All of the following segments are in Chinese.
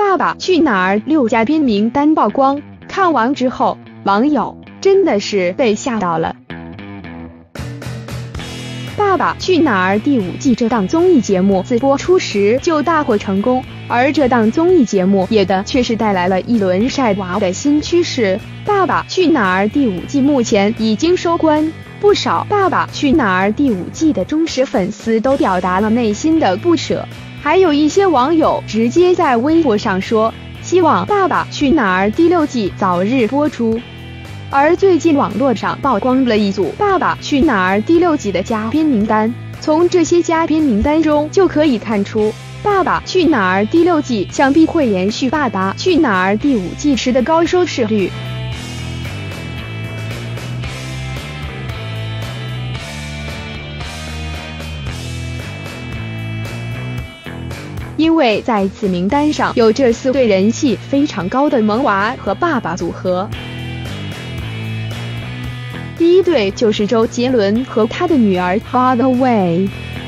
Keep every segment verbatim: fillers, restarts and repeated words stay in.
爸爸去哪儿六嘉宾名单曝光，看完之后，网友真的是被吓到了。《爸爸去哪儿》第五季这档综艺节目自播出时就大获成功，而这档综艺节目也的确是带来了一轮晒娃的新趋势。《爸爸去哪儿》第五季目前已经收官，不少《爸爸去哪儿》第五季的忠实粉丝都表达了内心的不舍，还有一些网友直接在微博上说，希望《爸爸去哪儿》第六季早日播出。而最近网络上曝光了一组《爸爸去哪儿》第六季的嘉宾名单，从这些嘉宾名单中就可以看出，《爸爸去哪儿》第六季想必会延续《爸爸去哪儿》第五季时的高收视率。因为在此名单上有这四对人气非常高的萌娃和爸爸组合。第一对就是周杰伦和他的女儿 Hathaway。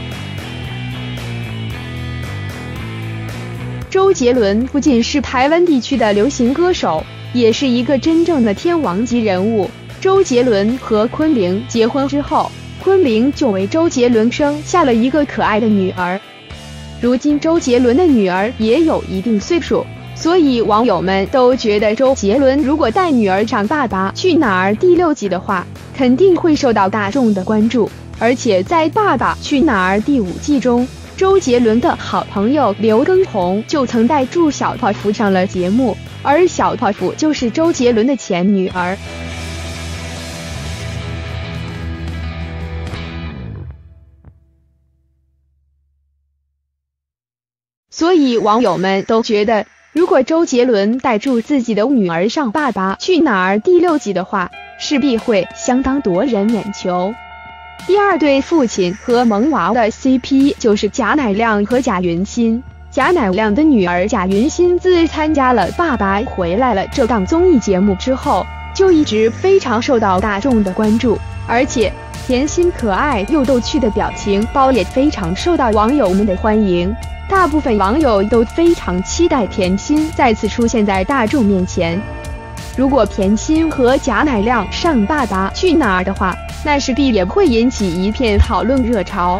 周杰伦不仅是台湾地区的流行歌手，也是一个真正的天王级人物。周杰伦和昆凌结婚之后，昆凌就为周杰伦生下了一个可爱的女儿。如今周杰伦的女儿也有一定岁数，所以网友们都觉得周杰伦如果带女儿上《爸爸去哪儿》第六季的话，肯定会受到大众的关注。而且在《爸爸去哪儿》第五季中，周杰伦的好朋友刘畊宏就曾带助小泡芙上了节目，而小泡芙就是周杰伦的前女儿。所以网友们都觉得，如果周杰伦带住自己的女儿上《爸爸去哪儿》第六季的话，势必会相当夺人眼球。第二对父亲和萌娃的 C P 就是贾乃亮和贾云欣。贾乃亮的女儿贾云欣自参加了《爸爸回来了》这档综艺节目之后，就一直非常受到大众的关注，而且甜心可爱又逗趣的表情包也非常受到网友们的欢迎。大部分网友都非常期待甜心再次出现在大众面前。如果甜心和贾乃亮上《爸爸去哪儿》的话，那势必也会引起一片讨论热潮。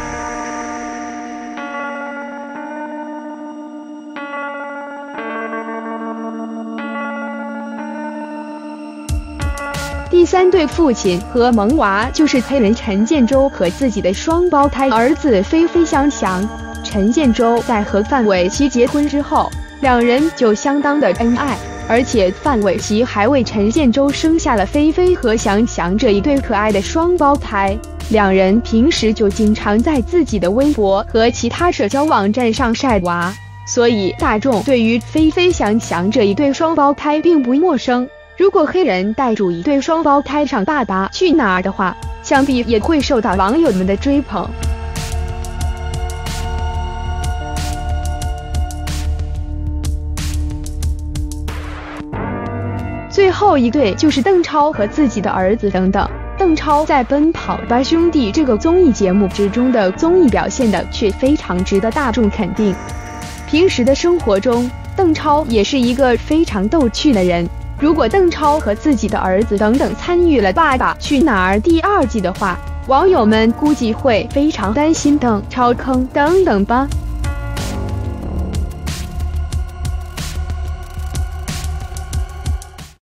第三对父亲和萌娃就是黑人陈建州和自己的双胞胎儿子菲菲相祥。陈建州在和范玮琪结婚之后，两人就相当的恩爱，而且范玮琪还为陈建州生下了菲菲和祥祥这一对可爱的双胞胎。两人平时就经常在自己的微博和其他社交网站上晒娃，所以大众对于菲菲祥祥这一对双胞胎并不陌生。如果黑人带住一对双胞胎上《爸爸去哪儿》的话，想必也会受到网友们的追捧。最后一对就是邓超和自己的儿子等等。邓超在《奔跑吧兄弟》这个综艺节目之中的综艺表现的却非常值得大众肯定。平时的生活中，邓超也是一个非常逗趣的人。如果邓超和自己的儿子等等参与了《爸爸去哪儿》第二季的话，网友们估计会非常担心邓超坑等等吧。